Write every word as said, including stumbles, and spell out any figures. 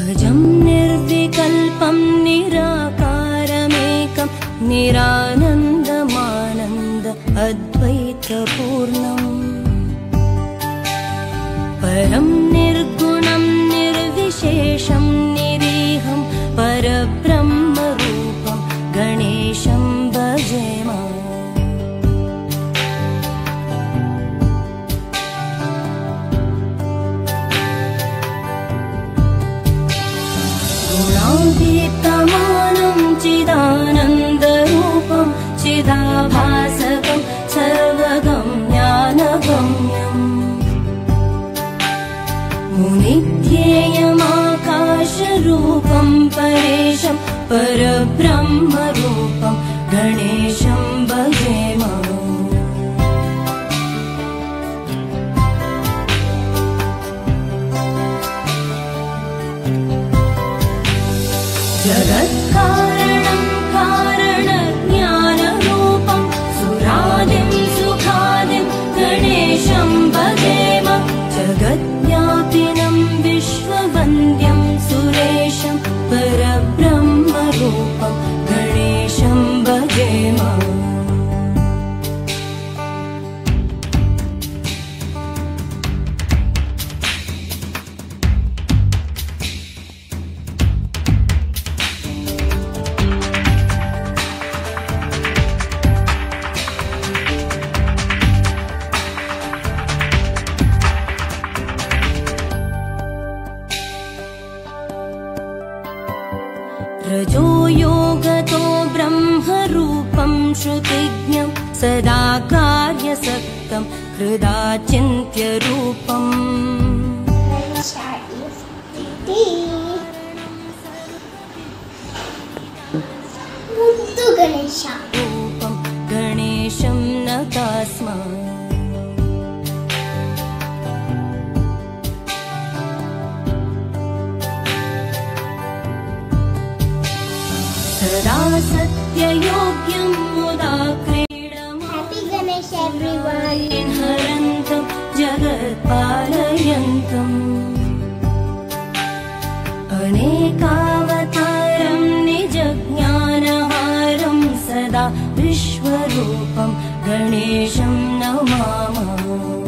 अजं निर्विकल्पं निराकारमेकं निरानन्दमानन्द अद्वैतपूर्णम् परं निर्गुणं निर्विशेषं निरीहं परब्रह्मरूपं गणेशं भजेम। गुणातीतमानं चिदानन्दरूपं चिदाभासकं सर्वगम्यानगम्यम् मुनिध्येयमाकाशरूपं परेशं परब्रह्मरूपं गणेशं भजेम। जगत्कारणं कारणज्ञानरूपं सुरादिं सुखादिं गणेशं भजेम। जगद्व्यापिनं विश्ववन्द्यं सुरेशं परब्रह्मरूपं गणेशं भजेम। रजो योगतो ब्रह्मरूपं श्रुतिज्ञं सदा कार्यसक्तं हृदाचिन्त्यरूपम् रूपं गणेशं नतास्म। सदा सत्ययोग्यं मुदा क्रीडमानं हरन्तं जगत्पालयन्तम् अनेकावतारं निजज्ञानहारं सदा विश्वरूपं गणेशं नमामः।